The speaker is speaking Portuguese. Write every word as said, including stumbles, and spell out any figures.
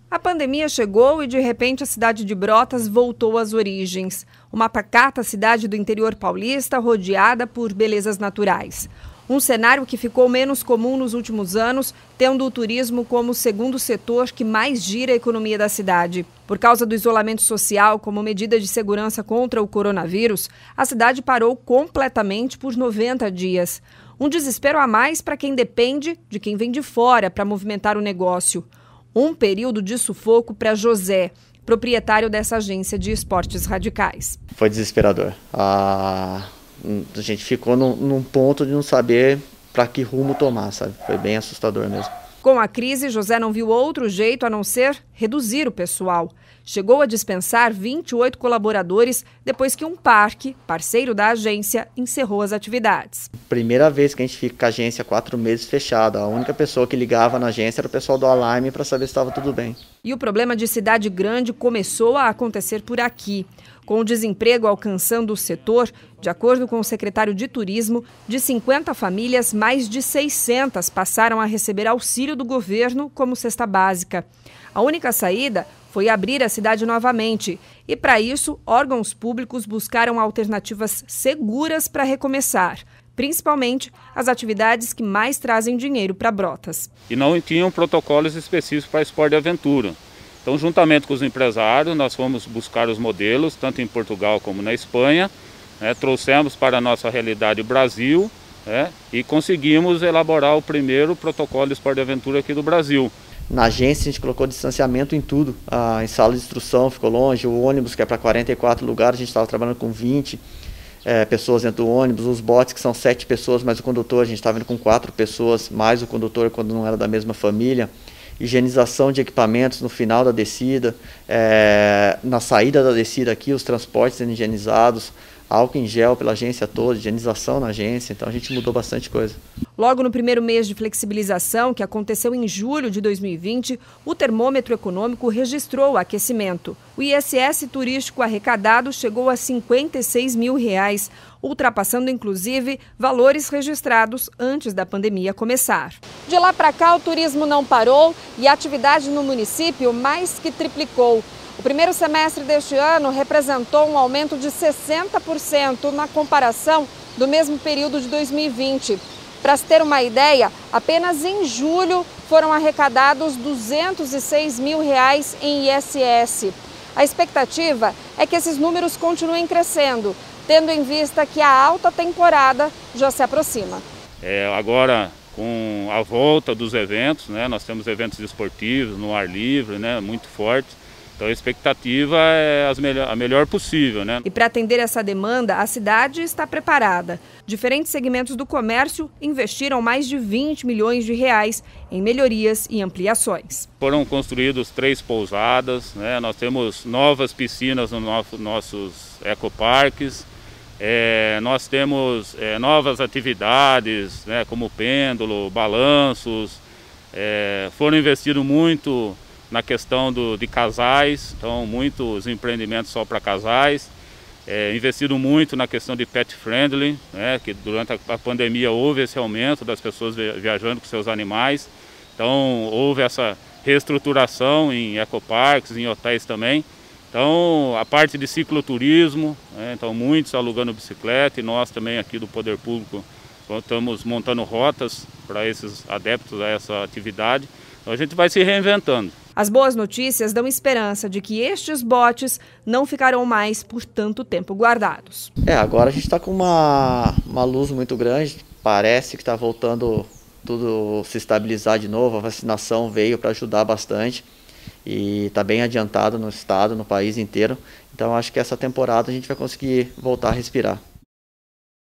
A pandemia chegou e, de repente, a cidade de Brotas voltou às origens. Uma pacata cidade do interior paulista rodeada por belezas naturais. Um cenário que ficou menos comum nos últimos anos, tendo o turismo como o segundo setor que mais gira a economia da cidade. Por causa do isolamento social como medida de segurança contra o coronavírus, a cidade parou completamente por noventa dias. Um desespero a mais para quem depende de quem vem de fora para movimentar o negócio. Um período de sufoco para José, proprietário dessa agência de esportes radicais. Foi desesperador. A, a gente ficou num, num ponto de não saber para que rumo tomar, sabe? Foi bem assustador mesmo. Com a crise, José não viu outro jeito a não ser reduzir o pessoal. Chegou a dispensar vinte e oito colaboradores depois que um parque, parceiro da agência, encerrou as atividades. Primeira vez que a gente fica com a agência quatro meses fechada. A única pessoa que ligava na agência era o pessoal do alarme para saber se estava tudo bem. E o problema de cidade grande começou a acontecer por aqui. Com o desemprego alcançando o setor, de acordo com o secretário de Turismo, de cinquenta famílias, mais de seiscentas passaram a receber auxílio do governo como cesta básica. A única saída foi abrir a cidade novamente. E, para isso, órgãos públicos buscaram alternativas seguras para recomeçar, principalmente as atividades que mais trazem dinheiro para Brotas. E não tinham protocolos específicos para esporte de aventura. Então, juntamente com os empresários, nós fomos buscar os modelos, tanto em Portugal como na Espanha, né, trouxemos para a nossa realidade Brasil, né, e conseguimos elaborar o primeiro protocolo de esporte de aventura aqui do Brasil. Na agência a gente colocou distanciamento em tudo, ah, em sala de instrução ficou longe, o ônibus que é para quarenta e quatro lugares, a gente estava trabalhando com vinte é, pessoas dentro do ônibus, os botes que são sete pessoas, mais o condutor, a gente estava indo com quatro pessoas, mais o condutor quando não era da mesma família. Higienização de equipamentos no final da descida, é, na saída da descida aqui, os transportes sendo higienizados, álcool em gel pela agência toda, higienização na agência, então a gente mudou bastante coisa. Logo no primeiro mês de flexibilização, que aconteceu em julho de dois mil e vinte, o termômetro econômico registrou o aquecimento. O I S S turístico arrecadado chegou a cinquenta e seis mil reais, ultrapassando inclusive valores registrados antes da pandemia começar. De lá para cá, o turismo não parou e a atividade no município mais que triplicou. O primeiro semestre deste ano representou um aumento de sessenta por cento na comparação do mesmo período de dois mil e vinte. Para se ter uma ideia, apenas em julho foram arrecadados duzentos e seis mil reais em I S S. A expectativa é que esses números continuem crescendo, tendo em vista que a alta temporada já se aproxima. É, agora, com a volta dos eventos, né, nós temos eventos esportivos no ar livre, né, muito fortes. Então a expectativa é as melhor, a melhor possível, né? E para atender essa demanda, a cidade está preparada. Diferentes segmentos do comércio investiram mais de vinte milhões de reais em melhorias e ampliações. Foram construídos três pousadas, né? Nós temos novas piscinas nos nosso, nossos ecoparques. É, nós temos é, novas atividades, né, como pêndulo, balanços. É, foram investidos muito na questão do, de casais, então muitos empreendimentos só para casais, é, investido muito na questão de pet friendly, né, que durante a, a pandemia houve esse aumento das pessoas viajando com seus animais, então houve essa reestruturação em ecoparques, em hotéis também. Então a parte de cicloturismo, né, então muitos alugando bicicleta e nós também aqui do Poder Público estamos montando rotas para esses adeptos a essa atividade, então a gente vai se reinventando. As boas notícias dão esperança de que estes botes não ficarão mais por tanto tempo guardados. É, agora a gente está com uma, uma luz muito grande, parece que está voltando tudo se estabilizar de novo, a vacinação veio para ajudar bastante e está bem adiantado no estado, no país inteiro, então acho que essa temporada a gente vai conseguir voltar a respirar.